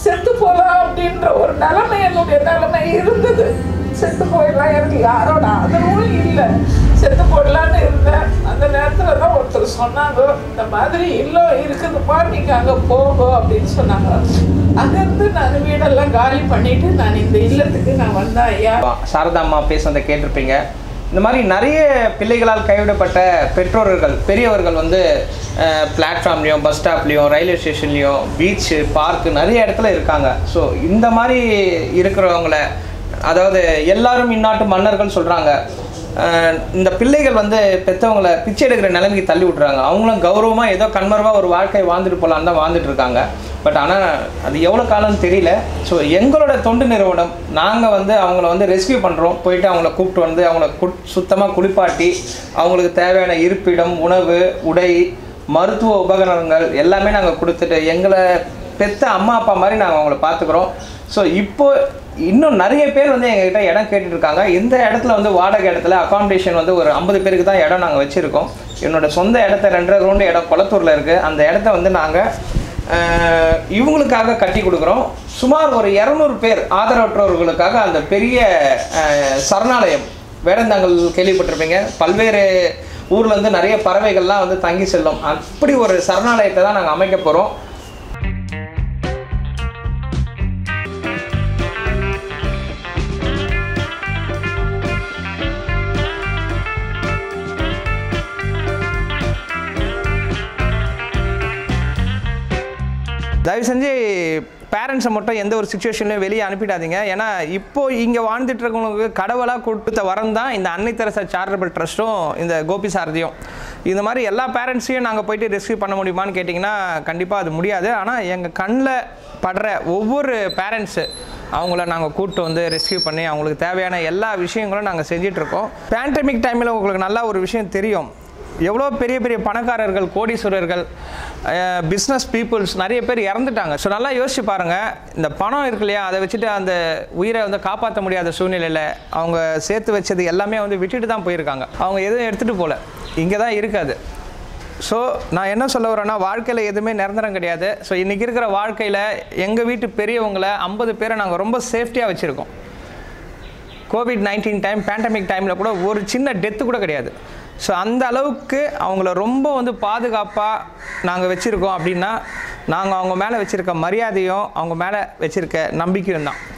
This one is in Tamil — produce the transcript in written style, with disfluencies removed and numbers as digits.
செத்து போகலாம் அப்படின்ற ஒரு நிலைமை என்னுடைய நிலைமை இருந்தது. செத்து போயிடலாம், எனக்கு யாரோட ஆதரவும் இல்லை, செத்து போடலான்னு இருந்தேன். அந்த நேரத்தில் தான் ஒருத்தர் சொன்னாங்க, இந்த மாதிரி இல்லை இருக்குதுப்பா, நீங்கள் அங்கே போங்க அப்படின்னு சொன்னாங்க. அங்கேருந்து நான் வீடெல்லாம் காலி பண்ணிவிட்டு நான் இந்த இல்லத்துக்கு நான் வந்தேன். ஐயா சாரதா அம்மா பேசுனதை கேட்டிருப்பீங்க. இந்த மாதிரி நிறைய பிள்ளைகளால் கைவிடப்பட்ட பெற்றோர்கள் பெரியவர்கள் வந்து பிளாட்ஃபார்ம்லேயும் பஸ் ஸ்டாப்லேயும் ரயில்வே ஸ்டேஷன்லேயும் பீச்சு பார்க்கு நிறைய இடத்துல இருக்காங்க. ஸோ இந்த மாதிரி இருக்கிறவங்கள, அதாவது எல்லாரும் இந்நாட்டு மன்னர்கள் சொல்கிறாங்க, இந்த பிள்ளைகள் வந்து பெற்றவங்களை பிச்சை எடுக்கிற நிலைமைக்கு தள்ளி விட்றாங்க. அவங்களும் கௌரவமாக ஏதோ கண்மரவாக ஒரு வாழ்க்கை வாழ்ந்துட்டு போகலான்னு தான் வாழ்ந்துட்டு இருக்காங்க. பட் ஆனால் அது எவ்வளோ காலம்னு தெரியல. ஸோ எங்களோட தொண்டு நிறுவனம் நாங்கள் வந்து அவங்கள வந்து ரெஸ்கியூ பண்ணுறோம். போயிட்டு அவங்கள கூப்பிட்டு வந்து அவங்கள சுத்தமாக குளிப்பாட்டி அவங்களுக்கு தேவையான இருப்பிடம், உணவு, உடை, மருத்துவ உபகரணங்கள் எல்லாமே நாங்கள் கொடுத்துட்டு எங்களை பெற்ற அம்மா அப்பா மாதிரி நாங்கள் அவங்கள பார்த்துக்குறோம். ஸோ இப்போ இன்னும் நிறைய பேர் வந்து எங்ககிட்ட இடம் கேட்டுட்ருக்காங்க. இந்த இடத்துல வந்து வாடகை இடத்துல அகாமடேஷன் வந்து ஒரு 50 பேருக்கு தான் இடம் நாங்கள் வச்சுருக்கோம். என்னோடய சொந்த இடத்த 2.5 கிரவுண்டு இடம் கொளத்தூரில் இருக்குது. அந்த இடத்த வந்து நாங்கள் இவங்களுக்காக கட்டி கொடுக்குறோம். சுமார் ஒரு 200 பேர் ஆதரவற்றவர்களுக்காக அந்த பெரிய சரணாலயம், வேடந்தாங்கல் கேள்விப்பட்டிருப்பீங்க, பல்வேறு ஊர்லேருந்து நிறைய பறவைகள்லாம் வந்து தங்கி செல்லும். அப்படி ஒரு சரணாலயத்தை தான் நாங்கள் அமைக்க போகிறோம். தயவு செஞ்சு பேரண்ட்ஸை மட்டும் எந்த ஒரு சுச்சுவேஷன்லையும் வெளியே அனுப்பிடாதீங்க. ஏன்னா இப்போது இங்கே வாழ்ந்துட்டு இருக்கவங்களுக்கு கடவுளாக கொடுத்த வரம் தான் இந்த அன்னை தெரசா சேரிட்டபிள் ட்ரஸ்ட்டும் இந்த கோபி சாரதியும். இந்த மாதிரி எல்லா பேரண்ட்ஸையும் நாங்கள் போயிட்டு ரெஸ்கியூ பண்ண முடியுமான்னு கேட்டிங்கன்னா கண்டிப்பாக அது முடியாது. ஆனால் எங்கள் கண்ணில் படுற ஒவ்வொரு பேரண்ட்ஸு அவங்கள நாங்கள் கூப்பிட்டு வந்து ரெஸ்கியூ பண்ணி அவங்களுக்கு தேவையான எல்லா விஷயங்களும் நாங்கள் செஞ்சிட்ருக்கோம். பேண்டமிக் டைமில் உங்களுக்கு நல்லா ஒரு விஷயம் தெரியும், எவ்வளோ பெரிய பெரிய பணக்காரர்கள், கோடீஸ்வரர்கள், பிஸ்னஸ் பீப்புள்ஸ் நிறைய பேர் இறந்துட்டாங்க. ஸோ நல்லா யோசிச்சு பாருங்கள், இந்த பணம் இருக்கு இல்லையா, அதை வச்சுட்டு அந்த உயிரை வந்து காப்பாற்ற முடியாத சூழ்நிலையில் அவங்க சேர்த்து வச்சது எல்லாமே வந்து விட்டுட்டு தான் போயிருக்காங்க. அவங்க எதுவும் எடுத்துகிட்டு போகல, இங்கே தான் இருக்காது. ஸோ நான் என்ன சொல்ல வரேன்னா, வாழ்க்கையில் எதுவுமே நிரந்தரம் கிடையாது. ஸோ இன்றைக்கி இருக்கிற வாழ்க்கையில் எங்கள் வீட்டு பெரியவங்களை 50 பேரை நாங்கள் ரொம்ப சேஃப்டியாக வச்சுருக்கோம். COVID-19 டைம், பேண்டமிக் டைமில் கூட ஒரு சின்ன டெத்து கூட கிடையாது. ஸோ அந்த அளவுக்கு அவங்கள ரொம்ப வந்து பாதுகாப்பாக நாங்கள் வச்சுருக்கோம். அப்படின்னா நாங்கள் அவங்க மேலே வச்சுருக்க மரியாதையும் அவங்க மேலே வச்சுருக்க நம்பிக்கையும் தான்.